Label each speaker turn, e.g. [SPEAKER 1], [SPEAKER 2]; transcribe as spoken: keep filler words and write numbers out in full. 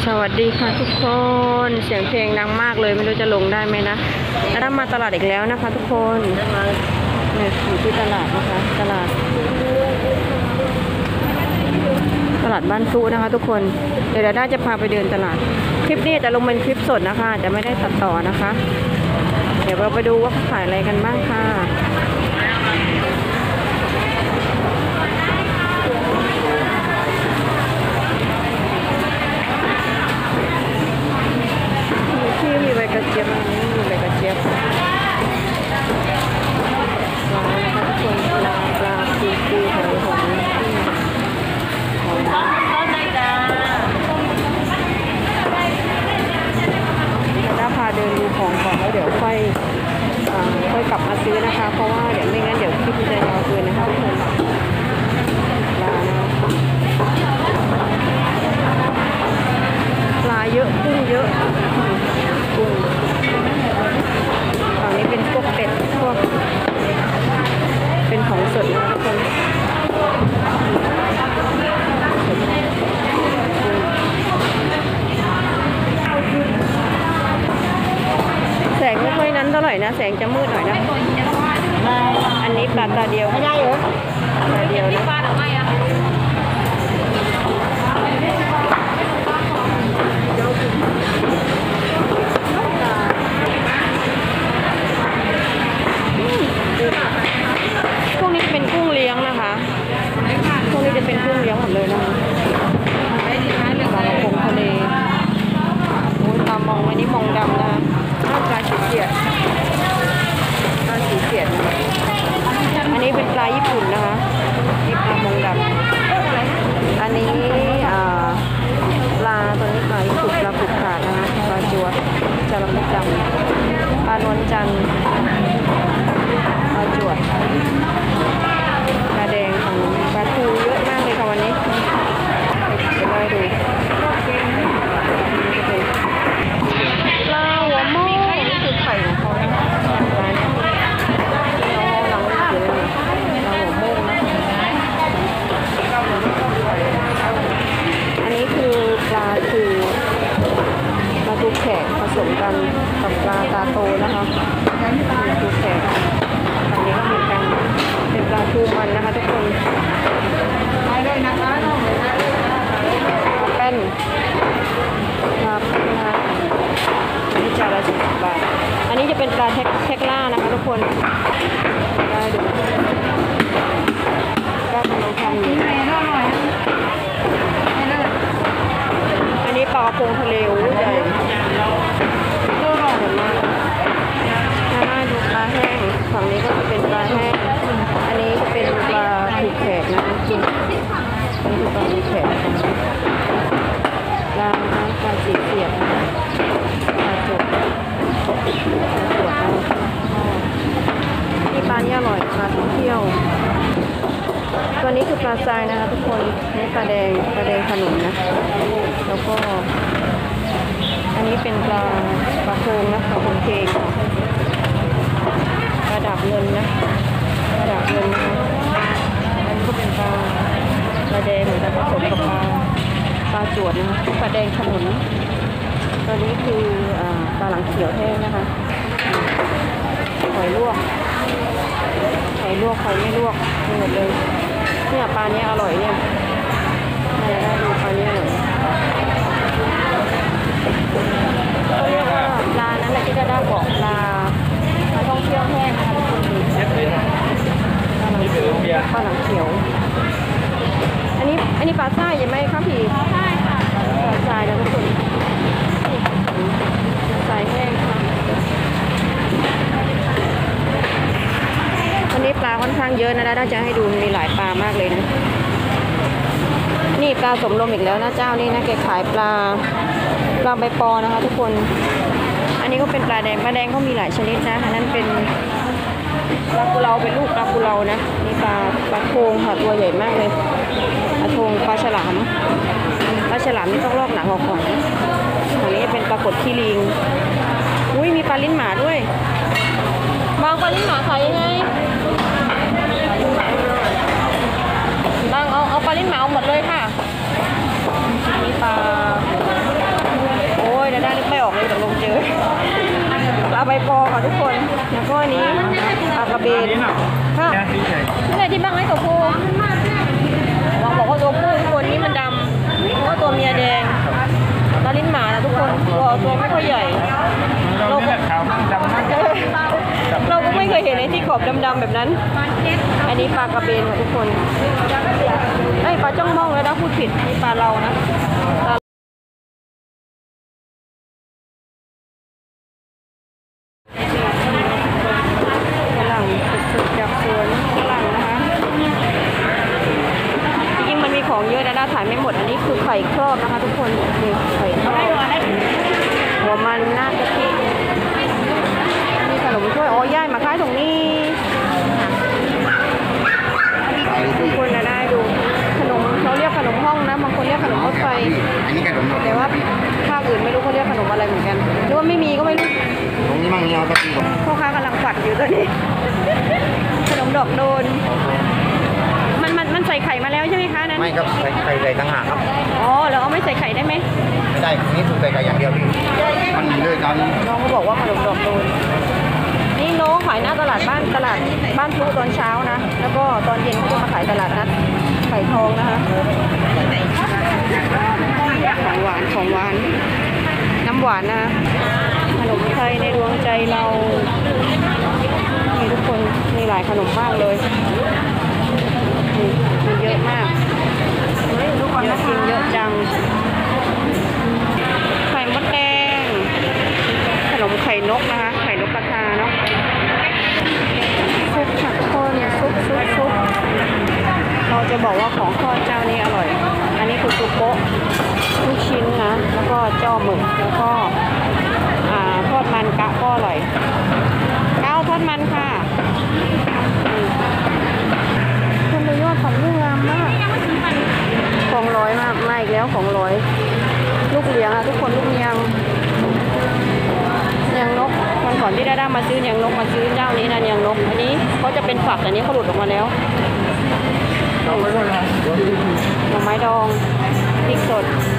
[SPEAKER 1] สวัสดีค่ะทุกคนเสียงเพลงดังมากเลยไม่รู้จะลงได้ไหมนะเรามาตลาดอีกแล้วนะคะทุกคนเนี่ยอยู่ที่ตลาดนะคะตลาดตลาดบ้านซูนะคะทุกคนเดี๋ยวด้าจะพาไปเดินตลาดคลิปนี้จะลงเป็นคลิปสดนะคะจะไม่ได้ตัดต่อนะคะเดี๋ยวเราไปดูว่าขายอะไรกันบ้างค่ะที่มีใบกระเจี๊ยบอันนี้มีใบกระเจี๊ยบปลานะคะทุกคนปลาปลาปูปูหอยหอยถ้าพาเดินดูของก่อนแล้วเดี๋ยวค่อยค่อยกลับมาซื้อนะคะเพราะว่าเดี๋ยวไม่งั้นเดี๋ยวคลิปจะยาวเกินนะคะทุกคนปลานะปลาเยอะกุ้งเยอะกุ้งฝั่งนี้เป็นพวกเป็ดพวกเป็นของสดนะทุกคนแสงไม่ค่อยนั้นเท่าไหร่นะแสงจะมืดหน่อยนะอันนี้ปลาตาเดียวไม่ได้เหรอตาเดียวนะปลาหรือไม่อะพวกนี้เป็นกุ้งเลี้ยงนะคะพวกนี้จะเป็นกุ้งเลี้ยงหมดเลยนะคะปลากระพงทะเลโอ้ยตามองอันนี้มองดำนะคะปลาสีเขียดปลาสีเขียดอันนี้เป็นปลาญี่ปุ่นนะคะนี่ปลามองดำอันนี้ปลาตัวนี้ปลาญี่ปุ่นปลาปุกขาดนะคะปลาจวดจระเข้ดำปลานวลจันทร์ปลาจวดปลาแดงของปลาทูเยอะมากเลยค่ะวันนี้ไปได้ดูปลาหัวโม่นี่คือไข่ของเขาปลาเนี่ยเราเราไม่เจอเลยปลาหัวโม่นะอันนี้คือปลาทูปลาทูแขกผสมกันกับปลาตาโตนะคะปลาทูแขกอันนี้ก็เหมือนกันเป็นปลาทูมันนะคะทุกคนไปเลยนะคะแป้นปลาแป้นนะอันนี้จานละสิบบาทอันนี้จะเป็นปลาเทคล่านะคะทุกคนได้ดูก็กำลังทำอยู่อันนี้ปลากระพงทะเลอู้ใหญ่ตัวใหญ่มากน่าดูปลาแห้งฝั่งนี้ก็จะเป็นปลาแห้งอันนี้เป็นปลาถูกแขกนะคุณนี่คือปลาถูกแขกปลาปลาสีเสียบปลาจบปลาจวดนี่ปลานี่อร่อยปลาท่องเที่ยวตัวนี้คือปลาทรายนะคะทุกคนนี่ปลาแดงปลาแดงขนุนนะแล้วก็อันนี้เป็นปลาปลาโพงนะปลาโพงเคงปลาดับเงินนะปลาดับเงินนะคะอันนี้ก็เป็นปลาปลาแดงเหมือนกันผสมกับปลาปลาจวดนะคะปลาแดงขนุนตัวนี้คือปลาหลังเขียวแห้งนะคะหอยลวกหอยลวกหอยไม่ลวกมีหมดเลยเนี่ยปลาเนี้ยอร่อยเนี่ยน่าจะได้ดูปลาเนี้ยหน่อยเขาเรียกว่าปลานั้นแหละที่จะได้บอกปลาปลาท่องเที่ยวแห้งนะคะทุกคนดูปลาหลังเขียวปลาหลังเขียวอันนี้อันนี้ปลาทรายใช่ไหมคะพี่ใช่ค่ะปลาทรายนะทุกคนทรายแห้งค่ะวันนี้ปลาค่อนข้างเยอะนะน่าจะให้ดูมีหลายปลามากเลยนะนี่ปลาสมลมอีกแล้วนะเจ้านี่นะแกขายปลาปลาใบปอนะคะทุกคนอันนี้ก็เป็นปลาแดงปลาแดงเขามีหลายชนิดนะอันนั้นเป็นปลากุเลาเป็นลูกปลากุเลานะนี่ปลาปลาโพงค่ะตัวใหญ่มากเลยปลาโพงปลาฉลามปลาฉลามนี่ต้องลอกหนังออกก่อนอันนี้เป็นปลากดขี้ลิงอุ้ยมีปลาลิ้นหมาด้วยบางปลาลิ้นหมาขายยังไงบางเอาเอาปลาลิ้นหมาเอาหมดเลยค่ะมีปลานี่ไงที่บ้างให้ตัวผู้ลองบอกว่าตัวผู้ทุกคนนี่มันดำเพราะว่าตัวเมียแดงตาลิ้นหมานะทุกคนตัวตัวไม่ค่อยใหญ่เราก็เราก็ไม่เคยเห็นไอ้ที่ขอบดำๆแบบนั้นอันนี้ปลากระเบนค่ะทุกคนไอ้ปลาจ้องมองแล้วนะพูดผิดนี่ปลาเรานะฝรั่งสุดๆจากสวนฝรั่งนะคะจริงๆมันมีของเยอะนะน่าถ่ายไม่หมดอันนี้คือไข่ครอบนะคะทุกคนนี่ไข่ครอบหัวมันหน้ากะทินี่ขนมถ้วยอ๋อย่ายมาขายตรงนี้ทุกคนนะได้ดูขนมเขาเรียกขนมห้องนะบางคนเรียกขนมรถไฟแต่ว่าภาคอื่นไม่รู้เขาเรียกขนมอะไรเหมือนกันหรือว่าไม่มีก็ไม่รู้
[SPEAKER 2] ตรงนี้มั่งนี่เอากะทิก่อน
[SPEAKER 1] พ่อค้ากำลังฝัดอยู่ตอนนี้ขนมดอกโดนมันมันมันใส่ไข่มาแล้วใช่ไหมคะนั้น
[SPEAKER 2] ไม่ครับใส่ไข่ใส่ต่างหากครับ
[SPEAKER 1] อ๋อแล้วเอาไม่ใส่ไข่ได้ไหม
[SPEAKER 2] ไม่ได้นี่ถูกใส่ไข่อย่างเดียวพี่มันมีเลยกัน
[SPEAKER 1] น้องเขาบอกว่าขนมดอกโดนนี่น้องขายหน้าตลาดบ้านตลาดบ้านพลุตอนเช้านะแล้วก็ตอนเย็นเขาจะมาขายตลาดนัดไข่ทองนะคะของหวานของหวานน้ำหวานนะขนมไทยในดวงใจเรามีทุกคนมีหลายขนมมากเลยมีเยอะมากเยอะจริงเยอะจังไข่มดแดงขนมไข่นกนะคะไข่นกกระทาเนาะซุปผักคนซุปซุปซุปเราจะบอกว่าของทอดเจ้านี้อร่อยอันนี้คือซุปโป๊ะลูกชิ้นนะแล้วก็จ้อหมึกแล้วก็อ่าทอดมันกะก็อร่อยเก้าทอดมันค่ะคนดูยอดของลูกงามมากของร้อยมากมาอีกแล้วของร้อยลูกเลี้ยงอะทุกคนลูกเลี้ยงเลี้ยงนกวันก่อนที่ได้ได้มาซื้อเลี้ยงนกมาซื้อเจ้านี้นะเลี้ยงนกอันนี้เขาจะเป็นฝักแต่นี้เขาหลุดออกมาแล้วหน่อไม้ดองพริกสด